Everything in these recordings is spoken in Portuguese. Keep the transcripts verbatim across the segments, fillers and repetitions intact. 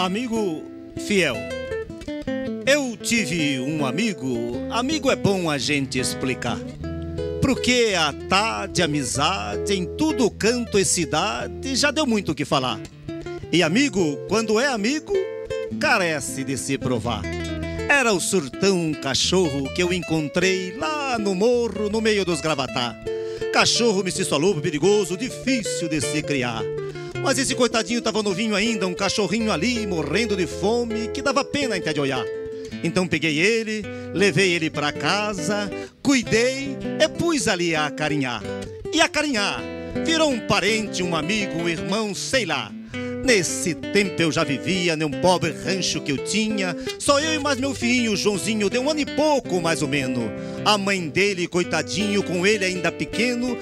Amigo fiel, eu tive um amigo, amigo é bom a gente explicar. Porque a tá de amizade em tudo canto e cidade já deu muito o que falar. E amigo, quando é amigo, carece de se provar. Era o Surtão, um cachorro que eu encontrei lá no morro, no meio dos gravatá. Cachorro mestiço lobo, perigoso, difícil de se criar. Mas esse coitadinho tava novinho ainda, um cachorrinho ali, morrendo de fome, que dava pena até de olhar. Então peguei ele, levei ele pra casa, cuidei e pus ali a acarinhar. E acarinhar, virou um parente, um amigo, um irmão, sei lá. Nesse tempo eu já vivia num pobre rancho que eu tinha. Só eu e mais meu filhinho, o Joãozinho, de um ano e pouco mais ou menos. A mãe dele, coitadinho, com ele ainda pequeno,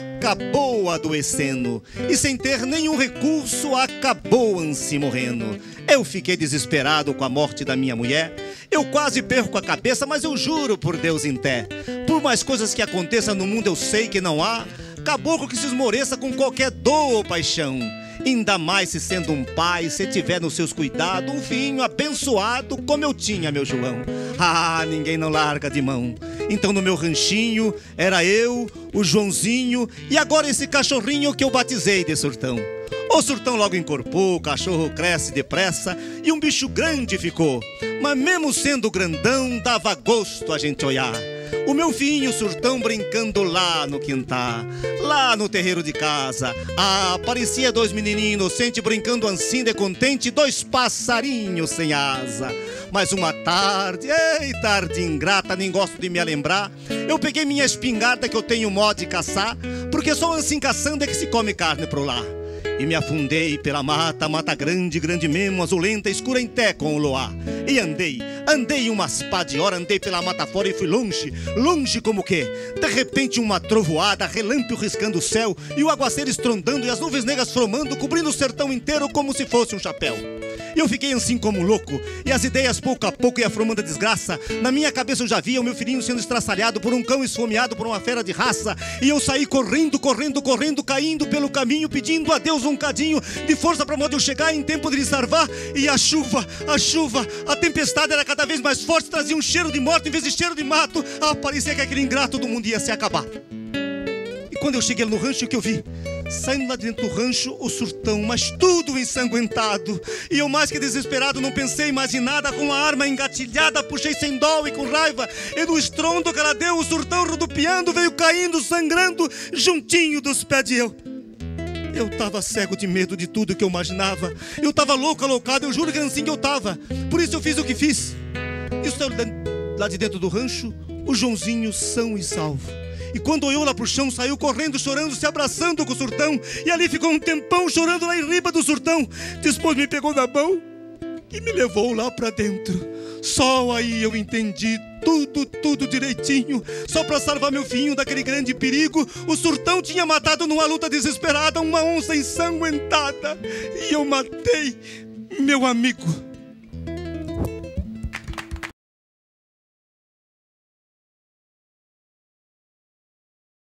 acabou adoecendo. E sem ter nenhum recurso, acabou ansi morrendo. Eu fiquei desesperado com a morte da minha mulher. Eu quase perco a cabeça, mas eu juro por Deus em té. Por mais coisas que aconteçam no mundo eu sei que não há caboclo que se esmoreça com qualquer dor ou paixão. Ainda mais se sendo um pai, se tiver nos seus cuidados um filhinho abençoado como eu tinha, meu João. Ah, ninguém não larga de mão. Então no meu ranchinho era eu, o Joãozinho e agora esse cachorrinho que eu batizei de Surtão. O Surtão logo encorpou, o cachorro cresce depressa e um bicho grande ficou. Mas mesmo sendo grandão, dava gosto a gente olhar. O meu filhinho Surtão brincando lá no quintal, lá no terreiro de casa. Ah, parecia dois menininhos inocentes brincando assim de contente, dois passarinhos sem asa. Mas uma tarde, ei, tarde ingrata, nem gosto de me lembrar, eu peguei minha espingarda que eu tenho mó de caçar, porque só assim caçando é que se come carne pro lar. E me afundei pela mata, mata grande, grande mesmo, azulenta, escura em té com o luar. E andei, andei umas pá de hora, andei pela mata fora e fui longe, longe como o quê? De repente uma trovoada, relâmpago riscando o céu, e o aguaceiro estrondando e as nuvens negras formando, cobrindo o sertão inteiro como se fosse um chapéu. E eu fiquei assim como um louco, e as ideias pouco a pouco iam formando a desgraça. Na minha cabeça eu já via o meu filhinho sendo estraçalhado por um cão esfomeado por uma fera de raça. E eu saí correndo, correndo, correndo, caindo pelo caminho, pedindo a Deus um cadinho de força para modo eu chegar em tempo de lhe salvar. E a chuva, a chuva, a tempestade era cada vez mais forte, trazia um cheiro de morte em vez de cheiro de mato. Ah, parecia que aquele ingrato do mundo ia se acabar. E quando eu cheguei no rancho, o que eu vi? Saindo lá dentro do rancho, o Surtão, mas tudo ensanguentado. E eu mais que desesperado não pensei mais em nada. Com a arma engatilhada, puxei sem dó e com raiva. E no estrondo que ela deu, o Surtão rodopiando veio caindo, sangrando, juntinho dos pés de eu. Eu tava cego de medo de tudo que eu imaginava. Eu tava louco, alocado, eu juro que era assim que eu tava. Por isso eu fiz o que fiz. E saiu lá de dentro do rancho, o Joãozinho são e salvo. E quando olhou lá pro chão, saiu correndo, chorando, se abraçando com o Surtão. E ali ficou um tempão chorando lá em riba do Surtão. Depois me pegou na mão e me levou lá pra dentro. Só aí eu entendi tudo, tudo direitinho. Só pra salvar meu filhinho daquele grande perigo, o Surtão tinha matado numa luta desesperada uma onça ensanguentada. E eu matei meu amigo.